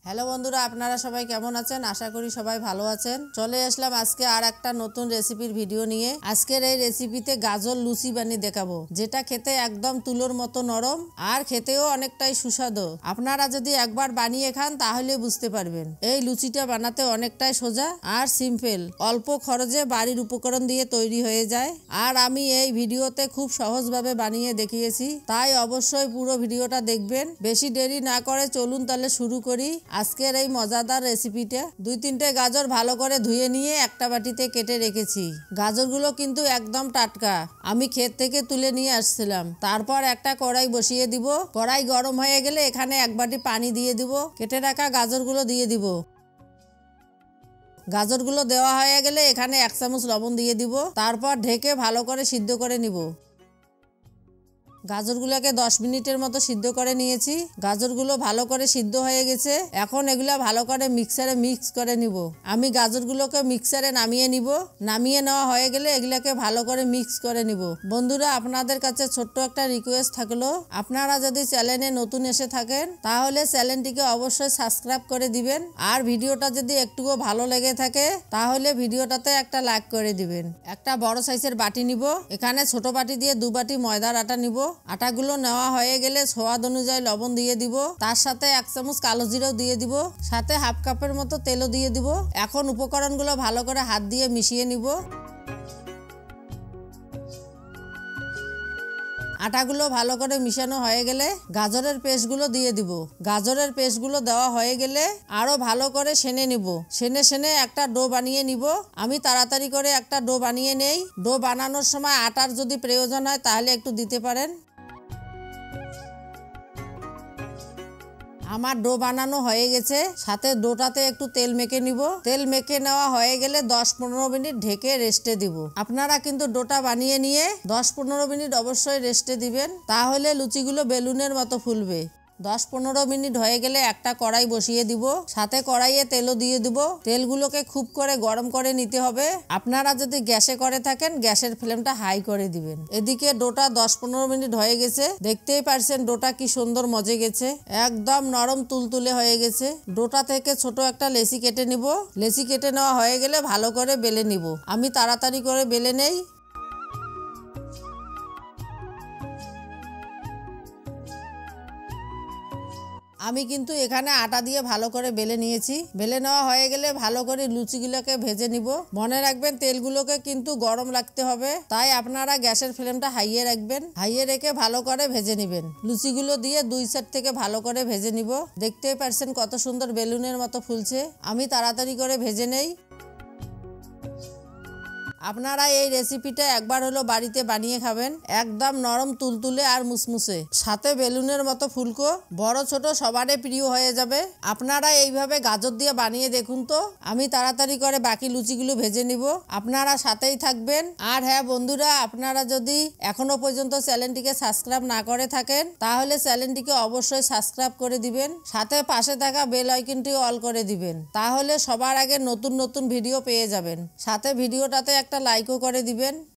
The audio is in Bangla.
হ্যালো বন্ধুরা, আপনারা সবাই কেমন আছেন? আশা করি সবাই ভালো আছেন। চলে আসলাম আজকে আর একটা নতুন রেসিপির ভিডিও নিয়ে। আজকের এই রেসিপিতে গাজর লুচি বানিয়ে দেখাবো, যেটা খেতে একদম তুলোর মতো নরম আর খেতেও অনেকটাই সুস্বাদু। আপনারা যদি একবার বানিয়ে খান তাহলে বুঝতে পারবেন। এই লুচিটা বানাতে অনেকটাই সোজা আর সিম্পল, অল্প খরচে বাড়ির উপকরণ দিয়ে তৈরি হয়ে যায়। আর আমি এই ভিডিওতে খুব সহজভাবে বানিয়ে দেখিয়েছি, তাই অবশ্যই পুরো ভিডিওটা দেখবেন। বেশি দেরি না করে চলুন তাহলে শুরু করি আজকের এই মজাদার রেসিপিটা। 2-3টে গাজর ভালো করে ধুয়ে নিয়ে একটা বাটিতে কেটে রেখেছি। গাজরগুলো কিন্তু একদম টাটকা, আমি ক্ষেত থেকে তুলে নিয়ে আসছিলাম। তারপর একটা কড়াই বসিয়ে দিব। কড়াই গরম হয়ে গেলে এখানে এক বাটি পানি দিয়ে দিব। কেটে রাখা গাজরগুলো দিয়ে দিব। গাজরগুলো দেওয়া হয়ে গেলে এখানে 1 চামচ লবণ দিয়ে দিব। তারপর ঢেকে ভালো করে সিদ্ধ করে নিব। গাজরগুলোকে 10 মিনিটের মতো সিদ্ধ করে নিয়েছি। গাজরগুলো ভালো করে সিদ্ধ হয়ে গেছে। এখন এগুলা ভালো করে মিক্সারে মিক্স করে নিব। আমি গাজরগুলোকে মিক্সারে নামিয়ে নিব। নামিয়ে নেওয়া হয়ে গেলে এগুলাকে ভালো করে মিক্স করে নিব। বন্ধুরা, আপনাদের কাছে ছোট্ট একটা রিকোয়েস্ট থাকলো, আপনারা যদি চ্যানেলে নতুন এসে থাকেন তাহলে চ্যানেলটিকে অবশ্যই সাবস্ক্রাইব করে দিবেন। আর ভিডিওটা যদি একটুও ভালো লেগে থাকে তাহলে ভিডিওটাতে একটা লাইক করে দিবেন। একটা বড় সাইজের বাটি নিব। এখানে ছোট বাটি দিয়ে 2 বাটি ময়দার আটা নিব। আটাগুলো নেওয়া হয়ে গেলে স্বাদ অনুযায়ী লবণ দিয়ে দিব। তার সাথে 1 চামচ কালো জিরাও দিয়ে দিব। সাথে হাফ কাপের মতো তেলও দিয়ে দিব। এখন উপকরণগুলো ভালো করে হাত দিয়ে মিশিয়ে নিব। আটাগুলো ভালো করে মিশানো হয়ে গেলে গাজরের পেস্টগুলো দিয়ে দিব। গাজরের পেস্টগুলো দেওয়া হয়ে গেলে আরো ভালো করে সেনে নিব। সেনে একটা ডো বানিয়ে নিব। আমি তাড়াতাড়ি করে একটা ডো বানিয়ে নেই। ডো বানানোর সময় আটার যদি প্রয়োজন হয় তাহলে একটু দিতে পারেন। আমার ডো বানানো হয়ে গেছে। সাথে ডোটাতে একটু তেল মেখে নিব। তেল মেখে নেওয়া হয়ে গেলে 10-15 মিনিট ঢেকে রেস্টে দিব। আপনারা কিন্তু ডোটা বানিয়ে নিয়ে 10-15 মিনিট অবশ্যই রেস্টে দিবেন, তাহলে লুচিগুলো বেলুনের মতো ফুলবে। 10-15 মিনিট হয়ে গেলে একটা কড়াই বসিয়ে দিব। সাথে কড়াইয়ে তেলও দিয়ে দিব। তেলগুলোকে খুব করে গরম করে নিতে হবে। আপনারা যদি গ্যাসে করে থাকেন গ্যাসের ফ্লেমটা হাই করে দিবেন। এদিকে ডোটা 10-15 মিনিট হয়ে গেছে। দেখতেই পারছেন ডোটা কি সুন্দর মজে গেছে, একদম নরম তুলতুলে হয়ে গেছে। ডোটা থেকে ছোট একটা লেচি কেটে নিব। লেচি কেটে নেওয়া হয়ে গেলে ভালো করে বেলে নিব। আমি তাড়াতাড়ি করে বেলে নেই। আমি কিন্তু এখানে আটা দিয়ে ভালো করে বেলে নিয়েছি। বেলে নেওয়া হয়ে গেলে ভালো করে লুচিগুলোকে ভেজে নিব। মনে রাখবেন তেলগুলোকে কিন্তু গরম রাখতে হবে, তাই আপনারা গ্যাসের ফ্লেমটা হাইয়ে রাখবেন। হাইয়ে রেখে ভালো করে ভেজে নেবেন। লুচিগুলো দিয়ে 2 সাইড থেকে ভালো করে ভেজে নিব। দেখতেই পারছেন কত সুন্দর বেলুনের মতো ফুলছে। আমি তাড়াতাড়ি করে ভেজে নেই। আপনারা এই রেসিপিটা একবার হলো বাড়িতে বানিয়ে খাবেন, একদম নরম তুলতুলে আর মুসমুসে, সাথে বেলুনের মতো ফুলকো। বড় ছোট সবারই প্রিয় হয়ে যাবে। আপনারা এইভাবে গাজর দিয়ে বানিয়ে দেখুন তো। আমি তাড়াতাড়ি করে বাকি লুচিগুলো ভেজে নিব। আপনারা সাথেই থাকবেন। আর হ্যাঁ বন্ধুরা, আপনারা যদি এখনো পর্যন্ত চ্যানেলটিকে সাবস্ক্রাইব না করে থাকেন তাহলে চ্যানেলটিকে অবশ্যই সাবস্ক্রাইব করে দিবেন। সাথে পাশে থাকা বেল আইকনটি অল করে দিবেন, তাহলে সবার আগে নতুন নতুন ভিডিও পেয়ে যাবেন। সাথে ভিডিওটাতে একটা লাইকও করে দিবেন।